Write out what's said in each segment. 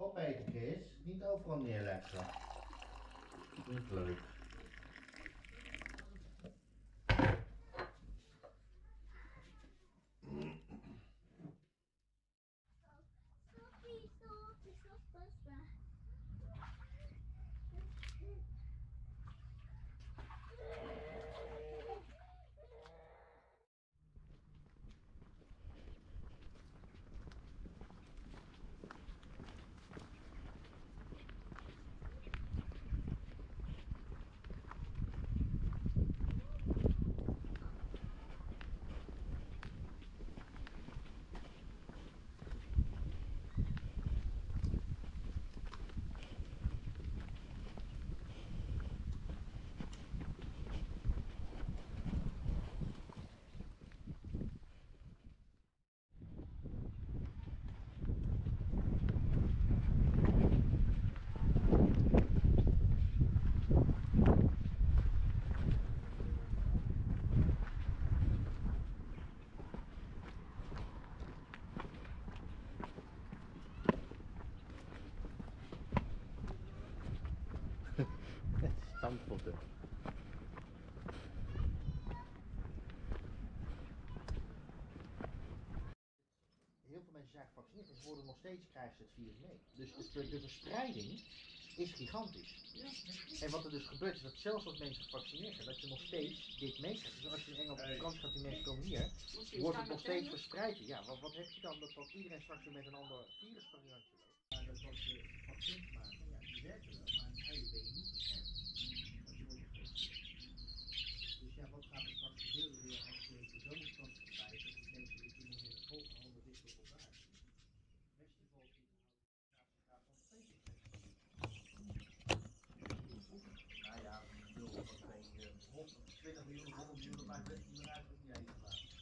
opeten, Chris. Niet overal neerleggen. Niet leuk. Standpotten. Heel veel mensen zijn gevaccineerd en ze worden nog steeds, krijgen ze het virus mee. Dus de verspreiding is gigantisch. En wat er dus gebeurt is dat zelfs als mensen gevaccineerd zijn, dat je nog steeds dit meekrijgt. Dus als je in Engeland op vakantie gaat, die mensen komen hier, wordt het nog steeds verspreid. Ja, wat heb je dan? Dat iedereen straks weer met een ander virusvariantje loopt. Ja, dat was vaccin te maken. Ja, die werken wel, maar eigenlijk ben je niet beschermd. Als je wordt gevaccineerd. Dus ja, wat gaat er straks gebeuren weer als je de zomervakantie krijgt? Dat die mensen weer kunnen weer volgen handen dicht op elkaar. Festival gaat nog steeds niet. Nou ja, een bedoel van 20 miljoen, 100 miljoen, dat maakt best niet meer uit, ook niet eens.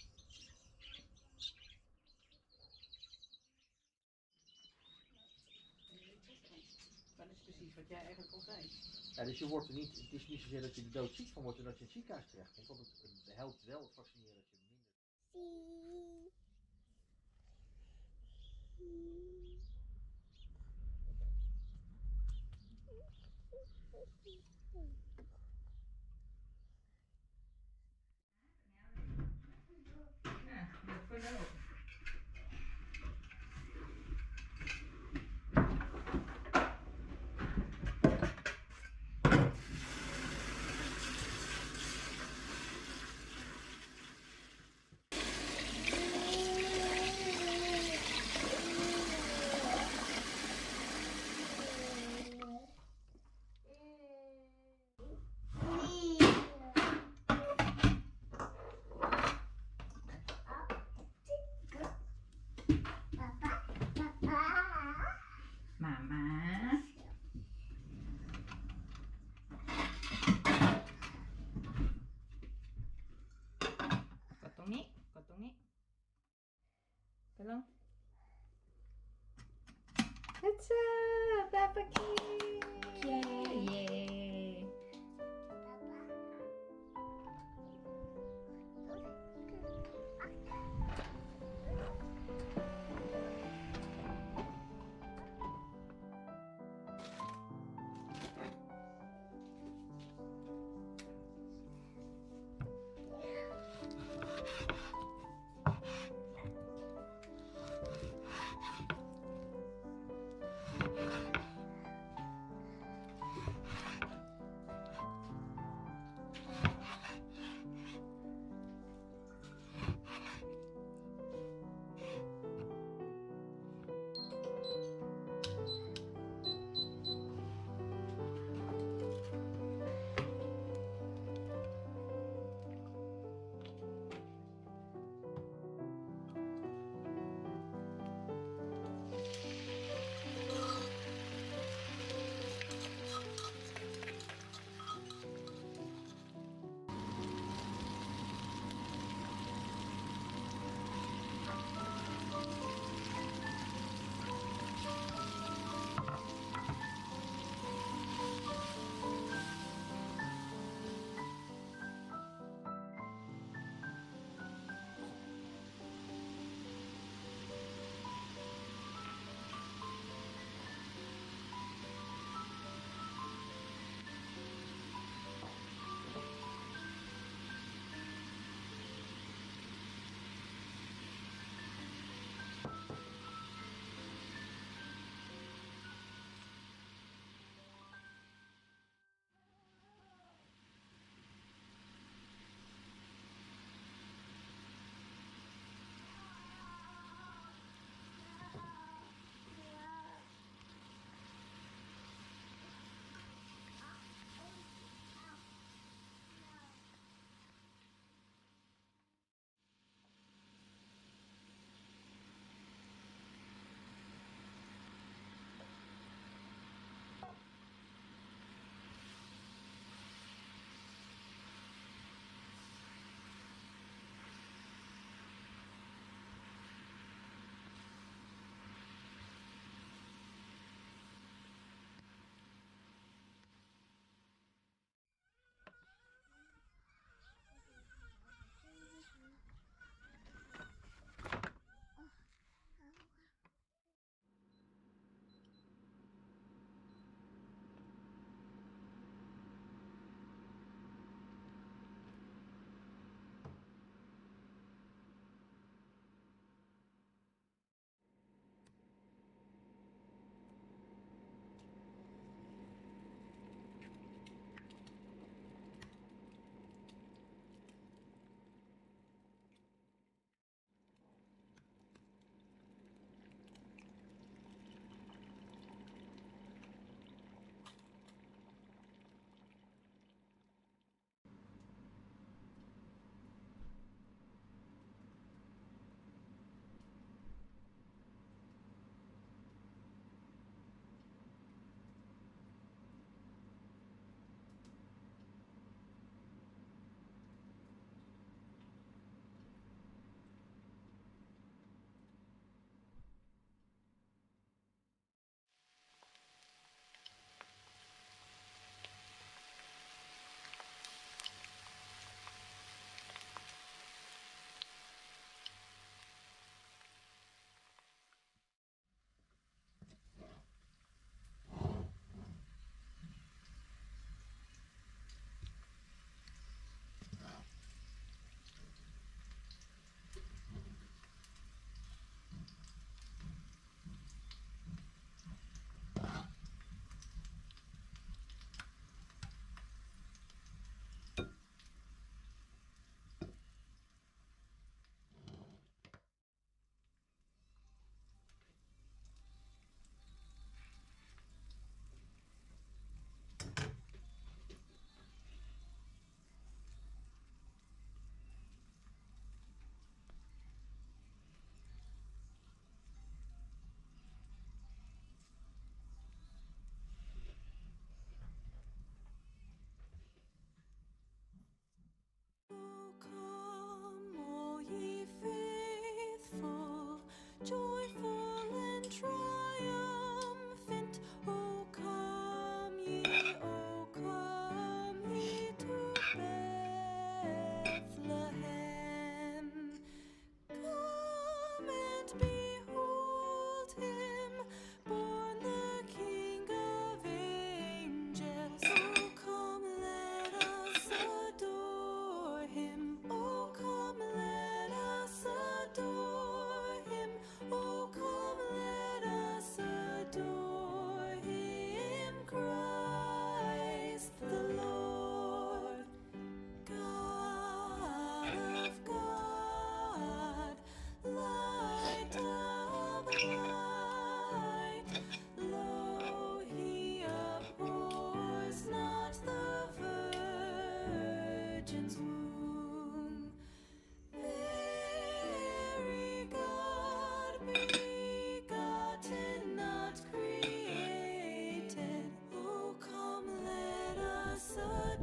Dat is precies wat jij eigenlijk al zei. Ja, dus je wordt er niet, het is niet zozeer dat je er doodziek van wordt en dat je in het ziekenhuis terechtkomt, want het helpt wel het vaccineren dat je minder... Ja, dat verlopen.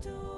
DlY.